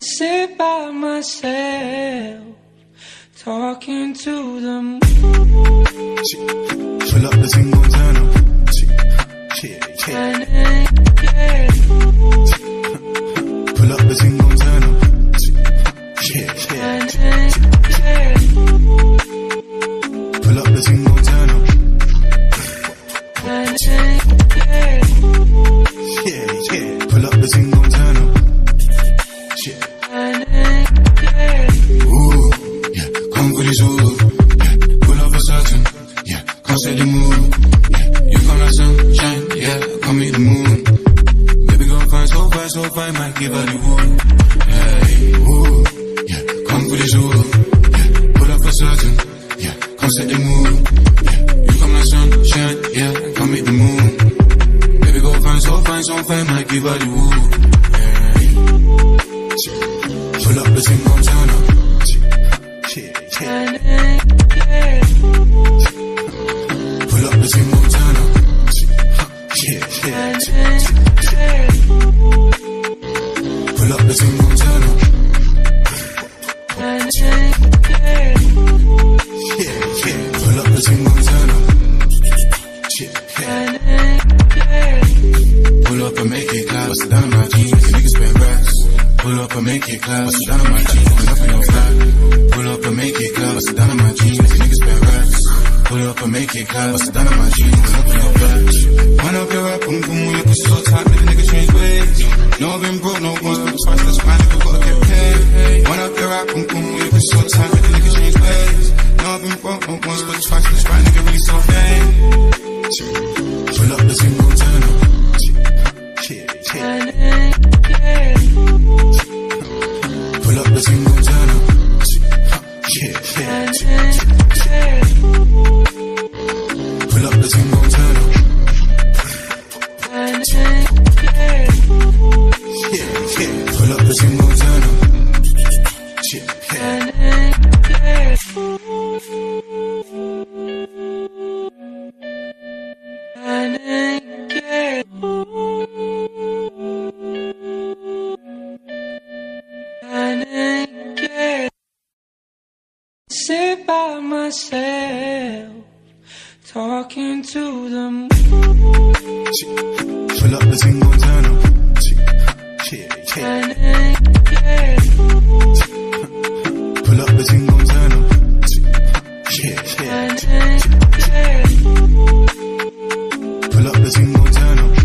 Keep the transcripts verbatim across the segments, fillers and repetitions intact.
sit by myself, talking to the moon. Pull up the thing, gon' turn up. Yeah, yeah. Pull up the thing, gon' turn up. Yeah, yeah. Pull up the thing, gon' turn up. Yeah, yeah. Pull up the thing, gon' turn up. Yeah. Ooh, yeah. Come with his ooh. Yeah. Pull up a certain. Yeah. Can't say the mood. Yeah. You come like sunshine. Yeah. Come meet the moon. Baby gon' find so fine, so fine. Might give her the wood. Hey, ooh. Yeah. Come with his ooh. Yeah. Pull up a certain. Yeah. Can't say the mood. Yeah. You come like sunshine. Yeah. Come meet the moon. Baby gon' find so fine, so fine. Might give her the wood. Hey. Pull up the thing, gon' turn up. Yeah, yeah. Pull up the thing, gon' turn up. Yeah, yeah. Pull up the thing, gon' turn up. Yeah, yeah. Pull up the thing, gon' turn up. Yeah. Pull up and make it clap. Bust it down on my jeans. The niggas spend racks. Pull up and make it clap. Bust it down on my jeans. Coming up in your flat. Pull up and make it clap. Bust it down on my jeans. The niggas spend racks. Pull up and make it clap. Bust it down on my jeans. Coming up in your flat. Wind up your rap, boom boom. Your pussy so tight, make a nigga change ways. No, I've been broke, no one's but twice. That's why nigga gotta get paid. Wind up your rap, boom boom. Your pussy so tight, make a nigga change ways. No, I've been broke, no one's but twice. That's why nigga really so fame. Pull up the thing, gon' turn up. Yeah, yeah. Pull up the thing, gon' turn up. Yeah, yeah. Pull up the thing, gon' turn up. Yeah, yeah. Pull up the thing, gon' turn up. Yeah, yeah. Sit by myself, talking to the moon. Pull up the thing, gon' turn up. Yeah, yeah. Pull up the thing, gon' turn up. Yeah, yeah. Pull up the thing, gon' turn up.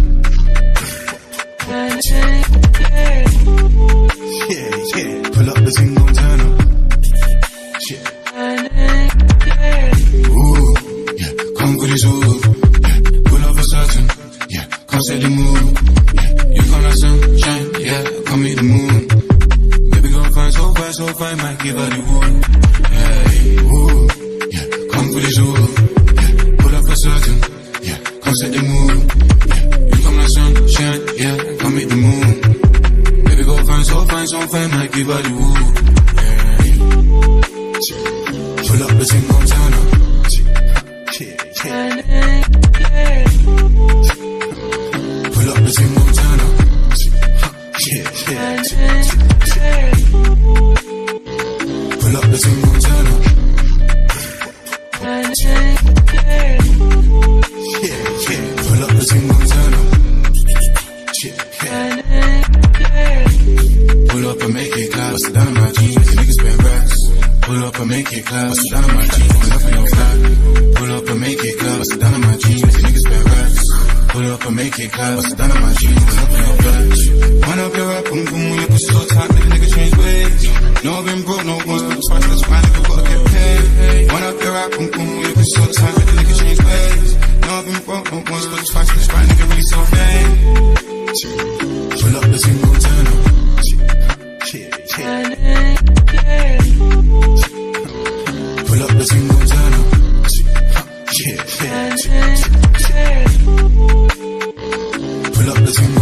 Yeah, yeah. Pull up the thing, gon' turn up. Ooh, yeah, come with his ooh. Yeah, pull up a certain. Yeah, can't say the mood. Yeah, you come like sunshine. Yeah, come meet the moon. Baby gon' find so fine, so fine. Might give her the wood. Hey, ooh, yeah, come with his ooh. Yeah, pull up a certain. Yeah, can't say the mood. Yeah, you come like sunshine. Yeah, come meet the moon. Baby gon' find so fine, so fine. Might give her the wood. Hey. Pull up the thing, gon' turn up. Yeah, yeah. Pull up the thing, gon' turn up. Yeah, yeah. Pull up the thing, gon' turn up. Yeah, yeah. Pull up the thing, gon' turn up. Yeah, yeah. Pull up and make it clap. Bust it down on my jeans. The niggas spend racks. Pull up and make it clap. Bust it down on my jeans. Coming up in your flat. Pull up and make it clap. Bust it down on my jeans. The niggas spend racks. Pull up and make it clap. Bust it down on my jeans. Coming up in your flat. Wind up your rap, boom boom. Your pussy so tight, make a nigga change ways. No, I've been broke, no one's but twice. That's why nigga gotta get paid. Wind up your rap, boom boom. Your pussy so tight, make a nigga change ways. No, I've been broke, no one's but twice. That's why nigga really so fame. Pull up the thing, gon' turn up. Yeah, yeah. Pull up the thing, gon' turn up. Yeah, yeah. Pull up the thing,